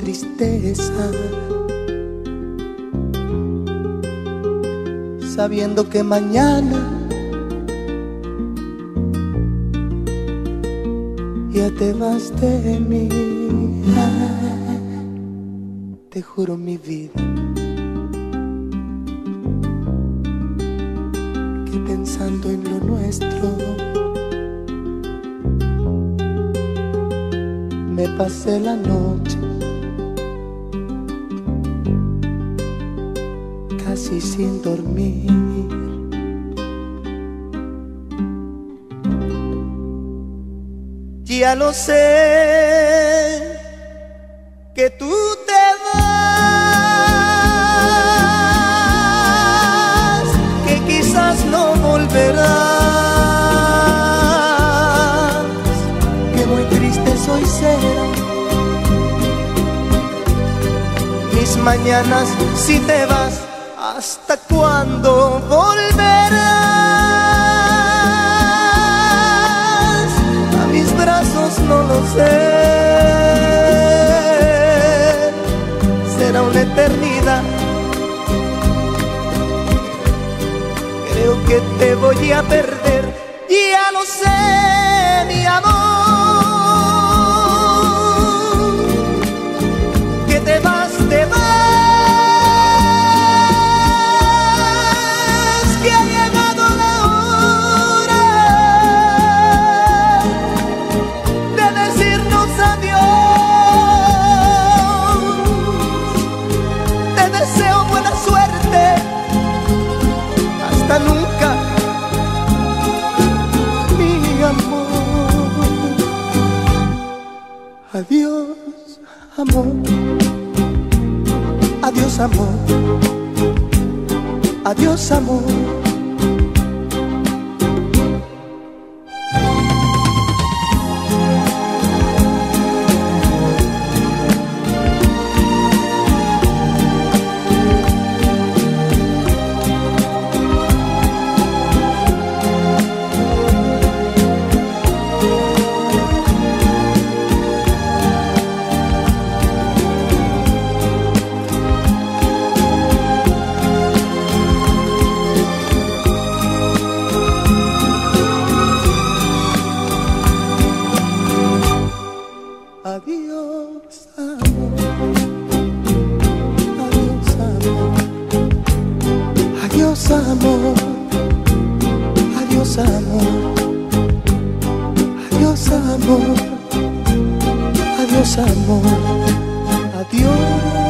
tristeza, sabiendo que mañana ya te vas de mí. Te juro mi vida que pensando en lo nuestro me pasé la noche casi sin dormir. Ya lo sé, que tú te vas, que quizás no volverás, que muy triste soy será mis mañanas si te vas. ¿Hasta cuándo volverás a mis brazos? No lo sé. Será una eternidad. Creo que te voy a perder. Ya lo sé, mi amor, que te vas, te vas. Nunca, mi amor. Adiós, amor. Adiós, amor. Adiós, amor. Adiós, amor. Adiós, amor. Adiós, amor. Adiós, amor. Adiós, amor. Adiós, amor. Adiós.